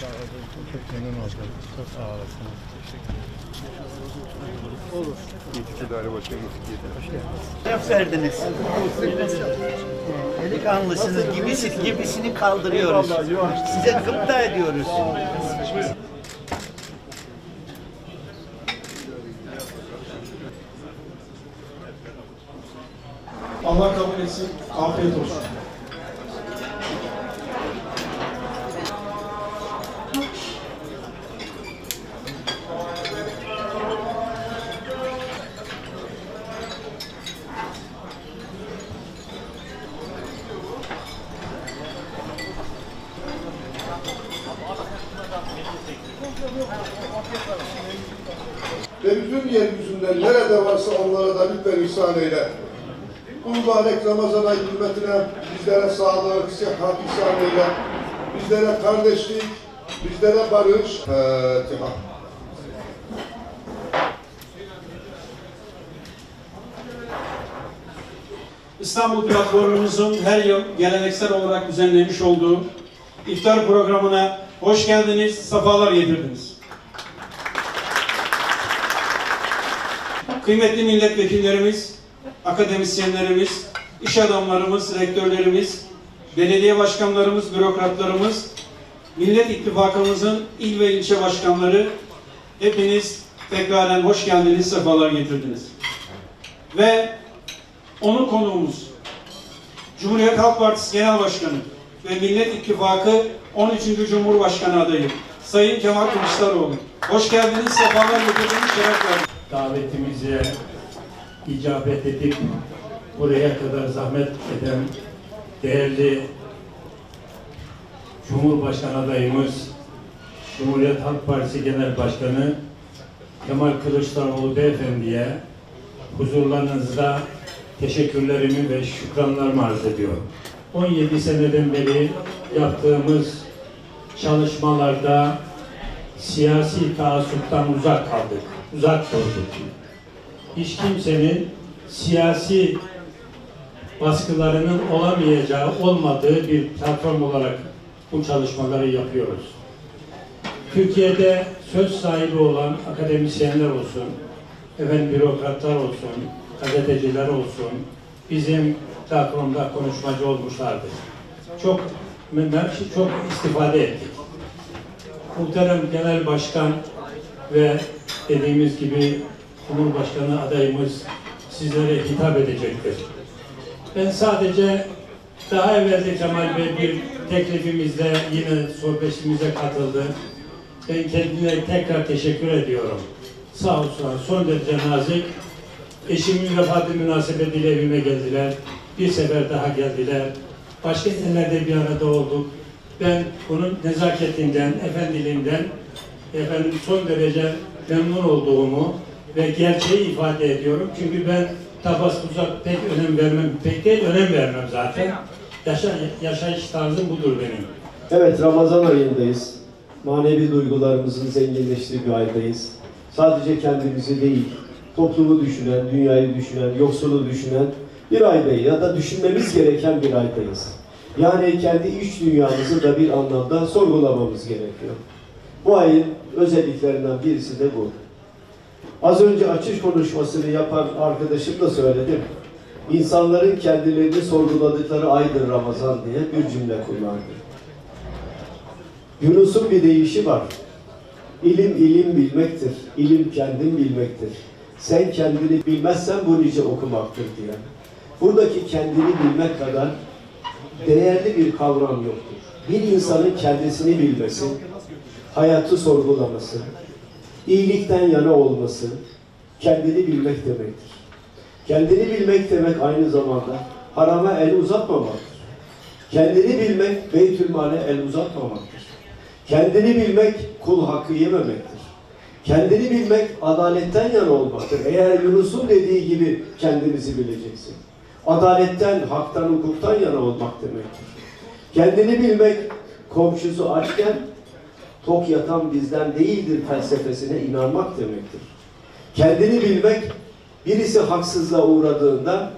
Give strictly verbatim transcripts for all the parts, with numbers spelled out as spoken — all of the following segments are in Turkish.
Çok memnun oldum. Çok sağ olasınız. Teşekkür ederim. Olur. İyi Daire Başkanımız. Hoş geldiniz. Ne verdiniz? Delikanlısınız, gibisi, gibisini kaldırıyoruz. Size gıpta ediyoruz. Allah kabul etsin. Afiyet olsun. Ve bütün yeryüzünde nerede varsa onlara da lütfen ihsan eyle. Bu mübarek Ramazan ayı hürmetine bizlere sağlık, sıhhat ihsan eyle. Bizlere kardeşlik, bizlere barış. Fatiha. İstanbul Platformumuzun her yıl geleneksel olarak düzenlemiş olduğu iftar programına hoş geldiniz, sefalar getirdiniz. Kıymetli milletvekillerimiz, akademisyenlerimiz, iş adamlarımız, rektörlerimiz, belediye başkanlarımız, bürokratlarımız, Millet İttifakımızın il ve ilçe başkanları, hepiniz tekraren hoş geldiniz, sefalar getirdiniz. Ve onun konuğumuz, Cumhuriyet Halk Partisi Genel Başkanı ve Millet İttifakı on üçüncü Cumhurbaşkanı adayı Sayın Kemal Kılıçdaroğlu. Hoş geldiniz, sefalar getirdiniz, şeref verdiniz. Davetimize icabet edip buraya kadar zahmet eden değerli Cumhurbaşkanı adayımız, Cumhuriyet Halk Partisi Genel Başkanı Kemal Kılıçdaroğlu Beyefendi'ye huzurlarınızda teşekkürlerimi ve şükranlarımı arz ediyorum. on yedi seneden beri yaptığımız çalışmalarda siyasi taassuptan uzak kaldık, uzak durduk. Hiç kimsenin siyasi baskılarının olamayacağı, olmadığı bir platform olarak bu çalışmaları yapıyoruz. Türkiye'de söz sahibi olan akademisyenler olsun, efendim bürokratlar olsun, gazeteciler olsun, bizim platformda konuşmacı olmuşlardır. Çok, çok istifade ettik. Muhterem Genel Başkan ve dediğimiz gibi Cumhurbaşkanı adayımız sizlere hitap edecektir. Ben sadece daha evvel de Kemal Bey bir teklifimizle yine sohbetimize katıldı. Ben kendine tekrar teşekkür ediyorum. Sağ olsunlar, son derece nazik. Eşimin vefatı münasebetiyle evime geldiler. Bir sefer daha geldiler. Başka yerlerde bir arada olduk. Ben bunun nezaketinden, efendiliğinden efendim son derece memnun olduğumu ve gerçeği ifade ediyorum. Çünkü ben tabaskuza pek önem vermem, pek değil önem vermem zaten. Yaşa, yaşayış tarzım budur benim. Evet, Ramazan ayındayız. Manevi duygularımızın zenginleştiği bir aydayız. Sadece kendimizi değil, toplumu düşünen, dünyayı düşünen, yoksulu düşünen bir aydayız ya da düşünmemiz gereken bir aydayız. Yani kendi iç dünyamızı da bir anlamda sorgulamamız gerekiyor. Bu ayın özelliklerinden birisi de bu. Az önce açış konuşmasını yapan arkadaşım da söyledim. İnsanların kendilerini sorguladıkları aydır Ramazan diye bir cümle kullandı. Yunus'un bir deyişi var. İlim ilim bilmektir. İlim kendin bilmektir. Sen kendini bilmezsen bu nice okumaktır diye. Buradaki kendini bilmek kadar değerli bir kavram yoktur. Bir insanın kendisini bilmesi, hayatı sorgulaması, iyilikten yana olması, kendini bilmek demektir. Kendini bilmek demek aynı zamanda harama el uzatmamaktır. Kendini bilmek beytülmale el uzatmamaktır. Kendini bilmek kul hakkı yememektir. Kendini bilmek adaletten yana olmaktır. Eğer Yunus'un dediği gibi kendimizi bileceksin. Adaletten, haktan, hukuktan yana olmak demektir. Kendini bilmek komşusu açken tok yatan bizden değildir felsefesine inanmak demektir. Kendini bilmek birisi haksızlığa uğradığında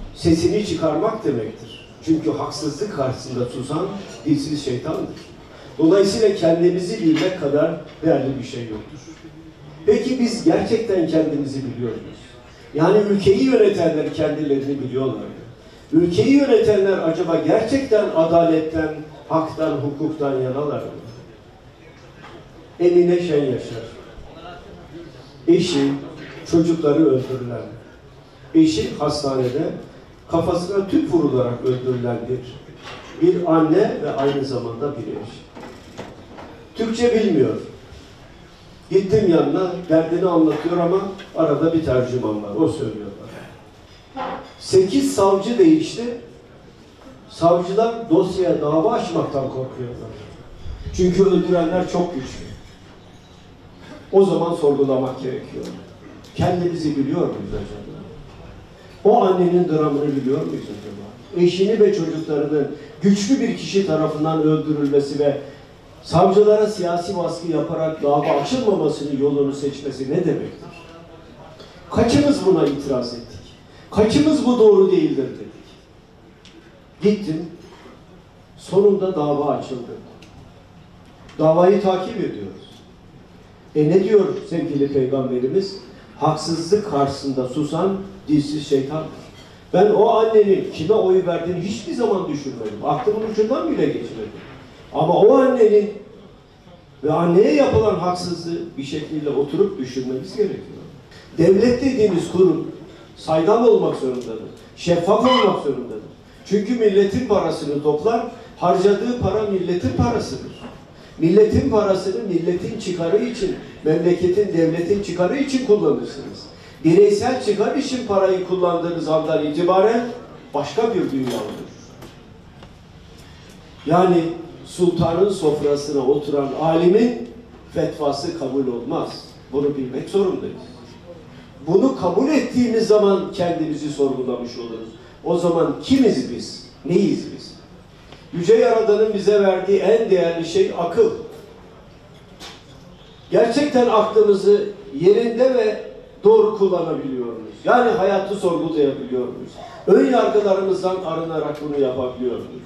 sesini çıkarmak demektir. Çünkü haksızlık karşısında susan dilsiz şeytandır. Dolayısıyla kendimizi bilmek kadar değerli bir şey yoktur. Peki biz gerçekten kendimizi biliyor muyuz? Yani ülkeyi yönetenler kendilerini biliyorlar mı? Ülkeyi yönetenler acaba gerçekten adaletten, haktan, hukuktan yanalar mı? Emine Şen Yaşar, eşi, çocukları öldürülen, eşi hastanede kafasına tüp vurularak öldürülen bir bir anne ve aynı zamanda bir eş. Türkçe bilmiyor. Gittim yanına, derdini anlatıyor ama arada bir tercüman var, o söylüyor bana. Sekiz savcı değişti. Savcılar dosyaya dava açmaktan korkuyorlar. Çünkü öldürenler çok güçlü. O zaman sorgulamak gerekiyor. Kendimizi biliyor muyuz acaba? O annenin dramını biliyor muyuz acaba? Eşini ve çocuklarının güçlü bir kişi tarafından öldürülmesi ve savcılara siyasi baskı yaparak dava açılmamasının yolunu seçmesi ne demektir? Kaçımız buna itiraz ettik? Kaçımız bu doğru değildir dedik? Gittim, sonunda dava açıldı. Davayı takip ediyoruz. E ne diyor sevgili Peygamberimiz? Haksızlık karşısında susan dilsiz şeytandır. Ben o annenin kime oy verdiğini hiçbir zaman düşünmedim. Aklımın ucundan bile geçmedim. Ama o annenin ve anneye yapılan haksızlığı bir şekilde oturup düşünmemiz gerekiyor. Devlet dediğimiz kurum saydam olmak zorundadır. Şeffaf olmak zorundadır. Çünkü milletin parasını toplar, harcadığı para milletin parasıdır. Milletin parasını milletin çıkarı için, memleketin, devletin çıkarı için kullanırsınız. Bireysel çıkar için parayı kullandığınız andan itibaren başka bir dünya olur. Yani sultanın sofrasına oturan alimin fetvası kabul olmaz. Bunu bilmek zorundayız. Bunu kabul ettiğimiz zaman kendimizi sorgulamış oluruz. O zaman kimiz biz? Neyiz biz? Yüce Yaradan'ın bize verdiği en değerli şey akıl. Gerçekten aklımızı yerinde ve doğru kullanabiliyor muyuz? Yani hayatı sorgulayabiliyor muyuz? Ön yargılarımızdan arınarak bunu yapabiliyor muyuz?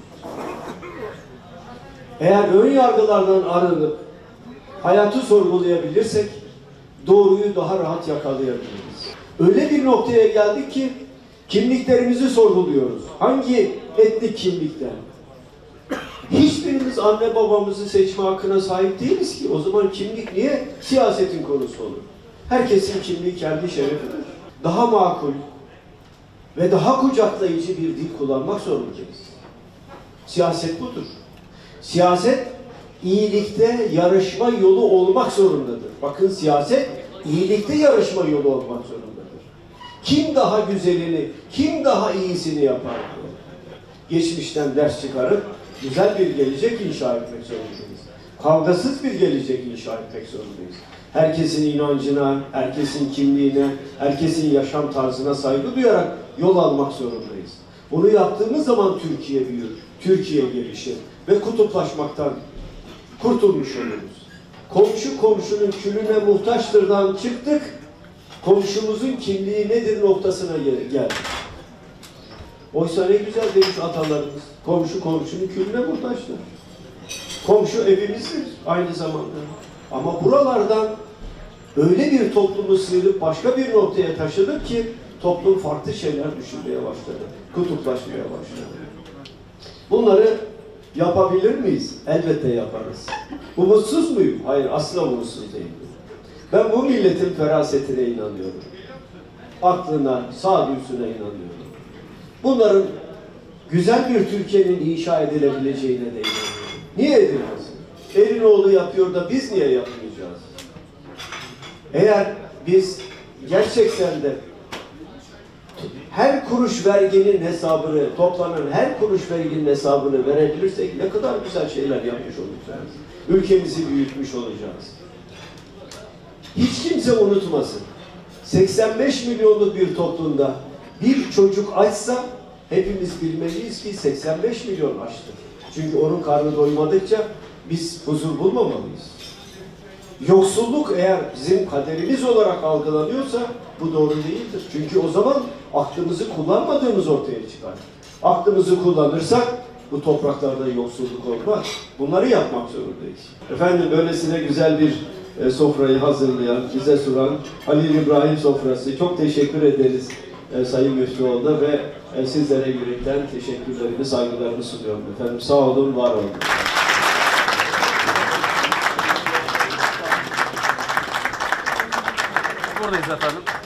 Eğer ön yargılardan arınıp hayatı sorgulayabilirsek doğruyu daha rahat yakalayabiliriz. Öyle bir noktaya geldik ki kimliklerimizi sorguluyoruz. Hangi etnik kimlikten? Hiçbirimiz anne babamızı seçme hakkına sahip değiliz ki. O zaman kimlik niye siyasetin konusu olur? Herkesin kimliği kendi şerefidir. Daha makul ve daha kucaklayıcı bir dil kullanmak zorundayız. Siyaset budur. Siyaset iyilikte yarışma yolu olmak zorundadır. Bakın siyaset iyilikte yarışma yolu olmak zorundadır. Kim daha güzelini, kim daha iyisini yapar? Geçmişten ders çıkarıp güzel bir gelecek inşa etmek zorundayız. Kavgasız bir gelecek inşa etmek zorundayız. Herkesin inancına, herkesin kimliğine, herkesin yaşam tarzına saygı duyarak yol almak zorundayız. Bunu yaptığımız zaman Türkiye büyür, Türkiye gelişir ve kutuplaşmaktan kurtulmuş oluruz. Komşu komşunun külüne muhtaçtırdan çıktık, komşumuzun kimliği nedir noktasına geldik. Oysa ne güzel demiş atalarımız, komşu komşunun külüne muhtaçtır. Komşu evimizdir aynı zamanda. Ama buralardan öyle bir toplumu sıyırıp başka bir noktaya taşıdık ki toplum farklı şeyler düşünmeye başladı, kutuplaşmaya başladı. Bunları yapabilir miyiz? Elbette yaparız. Umutsuz muyum? Hayır, asla umutsuz değilim. Ben bu milletin ferasetine inanıyorum. Aklına, sağduyusuna inanıyorum. Bunların güzel bir Türkiye'nin inşa edilebileceğine de inanıyorum. Niye edilmesin? Elinoğlu yapıyor da biz niye yapmayacağız? Eğer biz gerçekten de her kuruş verginin hesabını, toplanan her kuruş verginin hesabını verebilirsek ne kadar güzel şeyler yapmış olacağız. Ülkemizi büyütmüş olacağız. Hiç kimse unutmasın. seksen beş milyonluk bir toplumda bir çocuk açsa hepimiz bilmeliyiz ki seksen beş milyon açtır. Çünkü onun karnı doymadıkça biz huzur bulmamalıyız. Yoksulluk eğer bizim kaderimiz olarak algılanıyorsa bu doğru değildir. Çünkü o zaman aklımızı kullanmadığımız ortaya çıkar. Aklımızı kullanırsak bu topraklarda yoksulluk olmaz. Bunları yapmak zorundayız. Efendim böylesine güzel bir e, sofrayı hazırlayan, bize sunan Halil İbrahim sofrası. Çok teşekkür ederiz e, Sayın Müftüoğlu'na ve e, sizlere yürekten teşekkürlerimi, saygılarımı sunuyorum efendim. Sağ olun, var olun. Buradayız efendim.